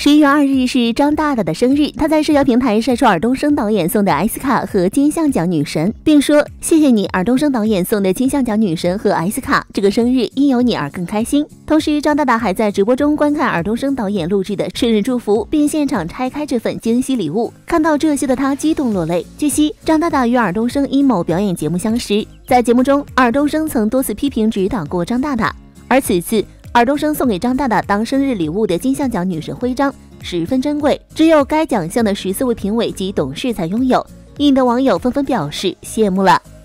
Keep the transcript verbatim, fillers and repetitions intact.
十一月二日是张大大的生日，他在社交平台晒出尔冬升导演送的艾斯卡和金像奖女神，并说谢谢你尔冬升导演送的金像奖女神和艾斯卡，这个生日因有你而更开心。同时张大大还在直播中观看尔冬升导演录制的生日祝福，并现场拆开这份惊喜礼物，看到这些的他激动落泪。据悉张大大与尔冬升因某表演节目相识，在节目中尔冬升曾多次批评指导过张大大，而此次尔冬升送给张大大当生日礼物的金像奖女神徽章十分珍贵，只有该奖项的十四位评委及董事才拥有，引得网友纷纷表示羡慕了。